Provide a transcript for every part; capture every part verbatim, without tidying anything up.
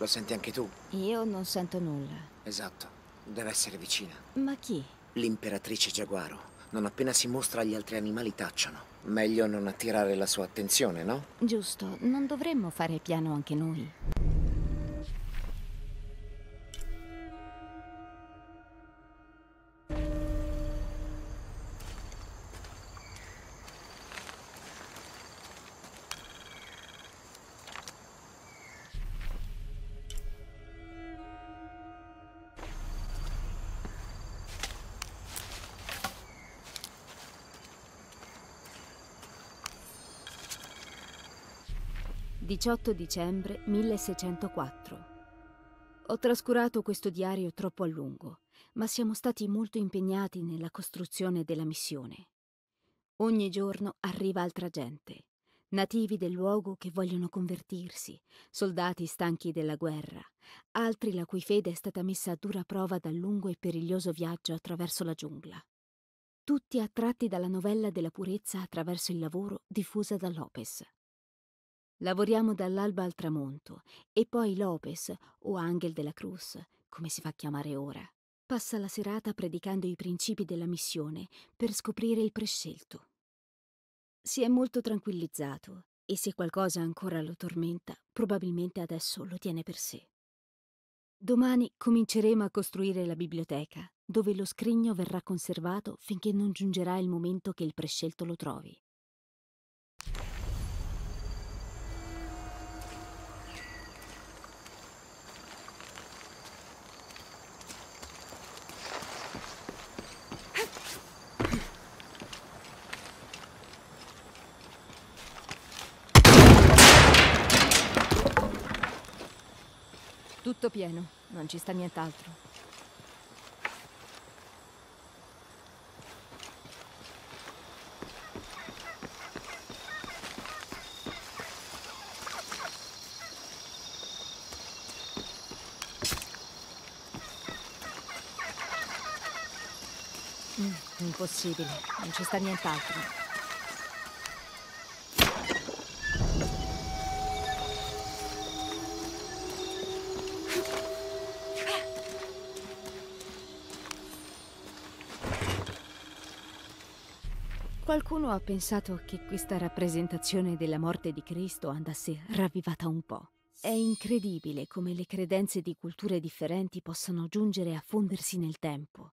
senti anche tu? Io non sento nulla. Esatto, deve essere vicina. Ma chi? L'imperatrice giaguaro. Non appena si mostra, gli altri animali tacciano. Meglio non attirare la sua attenzione, no? Giusto, non dovremmo fare piano anche noi? diciotto dicembre milleseicentoquattro. Ho trascurato questo diario troppo a lungo, ma siamo stati molto impegnati nella costruzione della missione. Ogni giorno arriva altra gente, nativi del luogo che vogliono convertirsi, soldati stanchi della guerra, altri la cui fede è stata messa a dura prova dal lungo e periglioso viaggio attraverso la giungla. Tutti attratti dalla novella della purezza attraverso il lavoro diffusa da Lopez. Lavoriamo dall'alba al tramonto e poi Lopez, o Angel de la Cruz, come si fa chiamare ora, passa la serata predicando i principi della missione per scoprire il prescelto. Si è molto tranquillizzato e se qualcosa ancora lo tormenta, probabilmente adesso lo tiene per sé. Domani cominceremo a costruire la biblioteca, dove lo scrigno verrà conservato finché non giungerà il momento che il prescelto lo trovi. Tutto pieno, non ci sta nient'altro. Mm, impossibile, non ci sta nient'altro. Qualcuno ha pensato che questa rappresentazione della morte di Cristo andasse ravvivata un po'. È incredibile come le credenze di culture differenti possano giungere a fondersi nel tempo.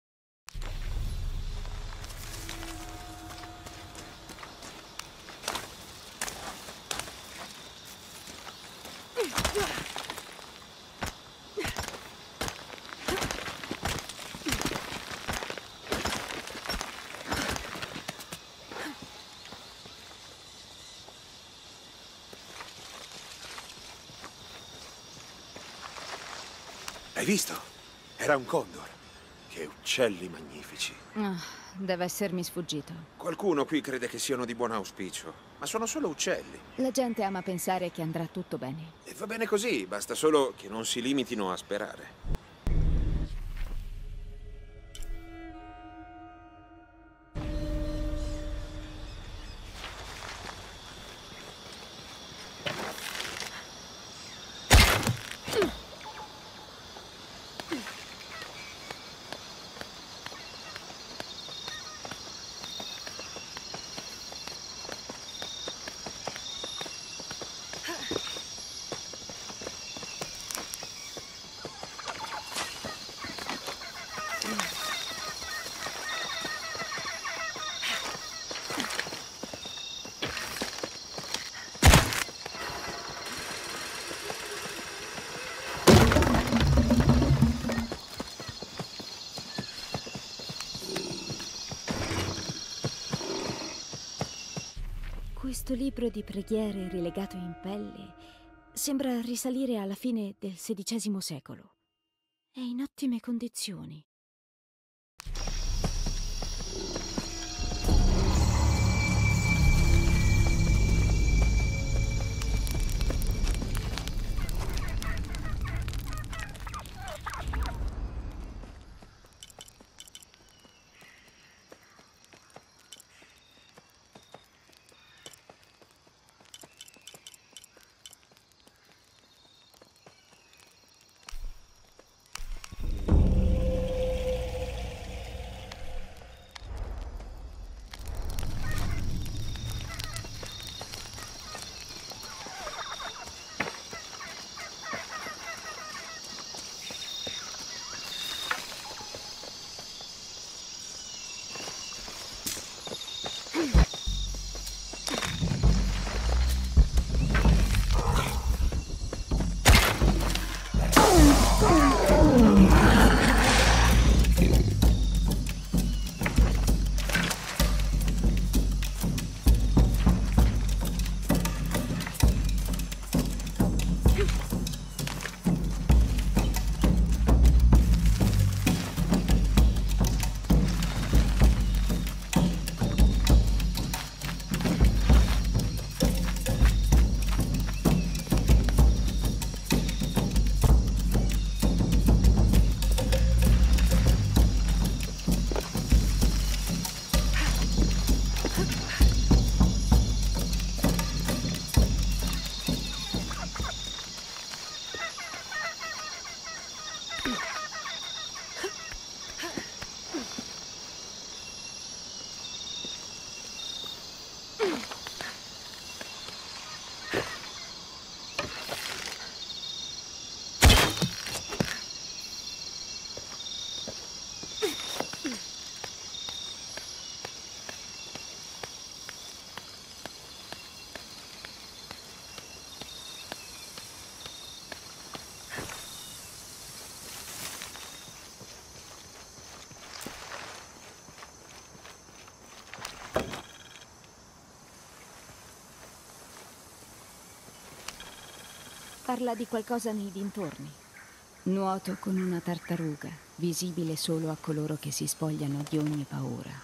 Hai visto? Era un condor. Che uccelli magnifici. Ah, deve essermi sfuggito. Qualcuno qui crede che siano di buon auspicio, ma sono solo uccelli. La gente ama pensare che andrà tutto bene. E va bene così, basta solo che non si limitino a sperare. Questo libro di preghiere rilegato in pelle sembra risalire alla fine del sedicesimo secolo. È in ottime condizioni. Parla di qualcosa nei dintorni. Nuoto con una tartaruga, visibile solo a coloro che si spogliano di ogni paura.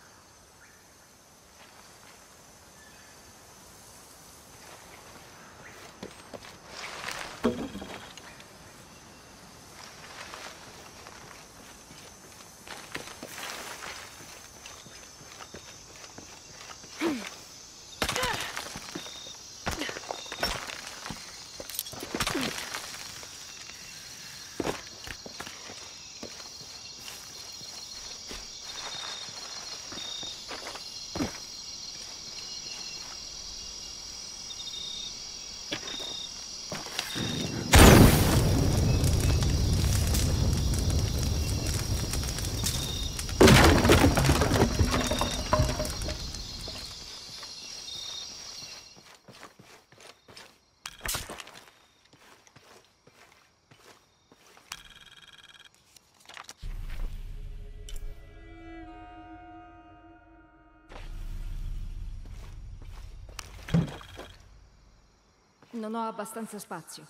Non ho abbastanza spazio.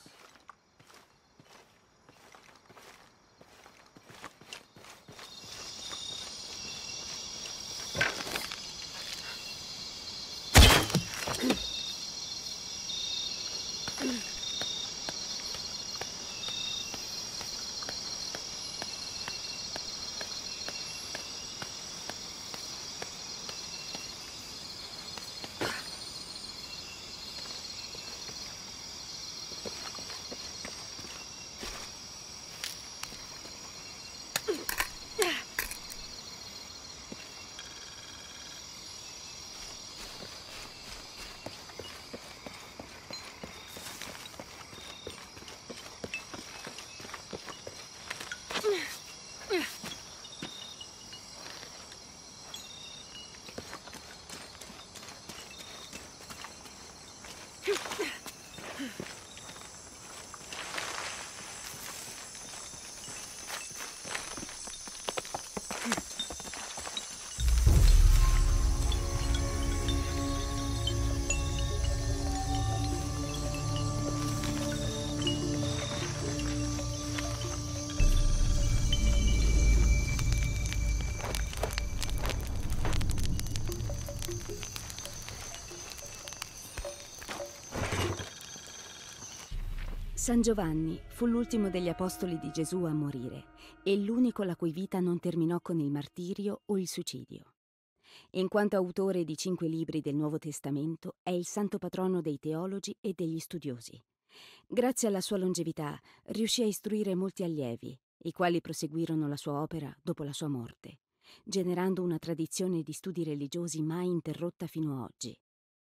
San Giovanni fu l'ultimo degli apostoli di Gesù a morire e l'unico la cui vita non terminò con il martirio o il suicidio. In quanto autore di cinque libri del Nuovo Testamento, è il santo patrono dei teologi e degli studiosi. Grazie alla sua longevità, riuscì a istruire molti allievi, i quali proseguirono la sua opera dopo la sua morte, generando una tradizione di studi religiosi mai interrotta fino a oggi.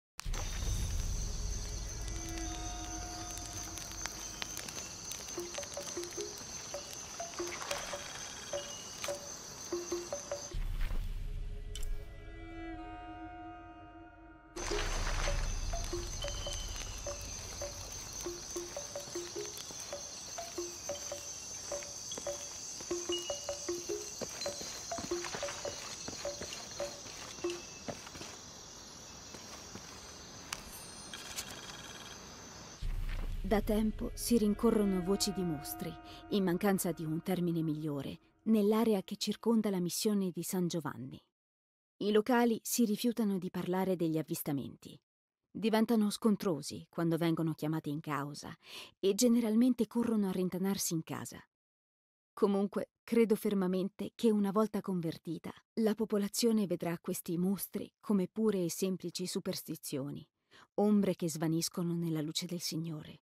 Da tempo si rincorrono voci di mostri, in mancanza di un termine migliore, nell'area che circonda la missione di San Giovanni. I locali si rifiutano di parlare degli avvistamenti. Diventano scontrosi quando vengono chiamati in causa e generalmente corrono a rintanarsi in casa. Comunque, credo fermamente che una volta convertita, la popolazione vedrà questi mostri come pure e semplici superstizioni, ombre che svaniscono nella luce del Signore.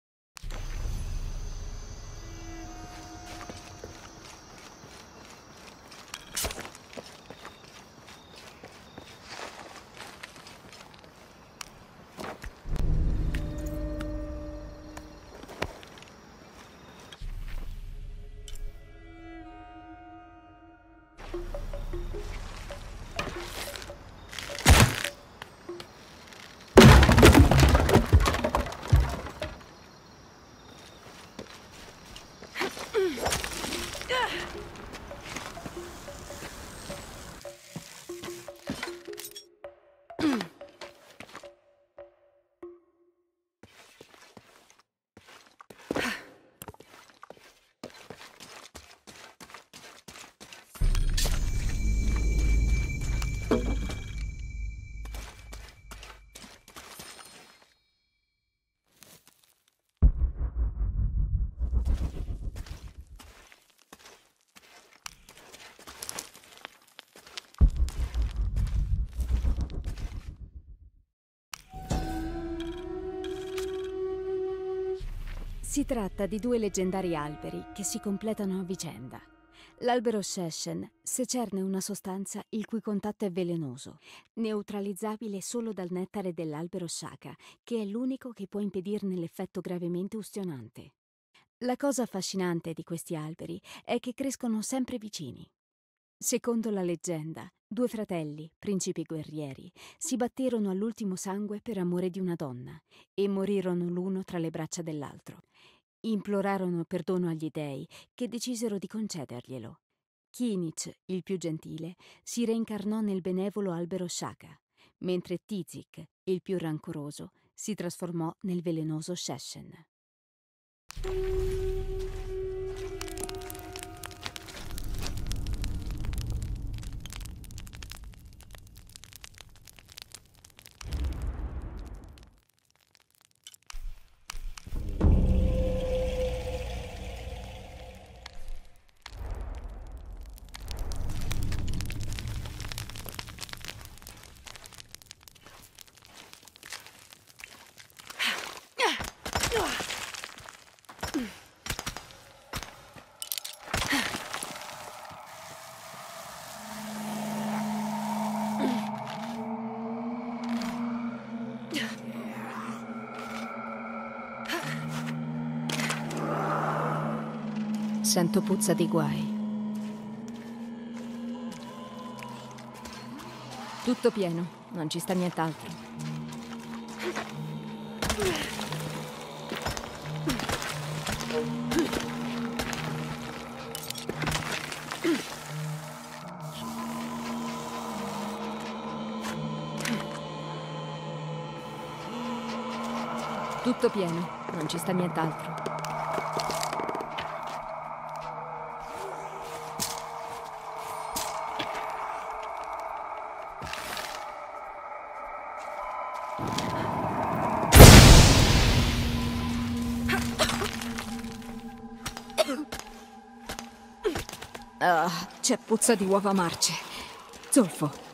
Si tratta di due leggendari alberi che si completano a vicenda. L'albero Sheshen secerne una sostanza il cui contatto è velenoso, neutralizzabile solo dal nettare dell'albero Shaka, che è l'unico che può impedirne l'effetto gravemente ustionante. La cosa affascinante di questi alberi è che crescono sempre vicini. Secondo la leggenda, due fratelli, principi guerrieri, si batterono all'ultimo sangue per amore di una donna e morirono l'uno tra le braccia dell'altro. Implorarono perdono agli dei, che decisero di concederglielo. Kinich, il più gentile, si reincarnò nel benevolo albero Shaka, mentre Tizik, il più rancoroso, si trasformò nel velenoso Sheshen. Sento puzza di guai. Tutto pieno, non ci sta nient'altro. Tutto pieno, non ci sta nient'altro. Ah, c'è puzza di uova marce. Zolfo,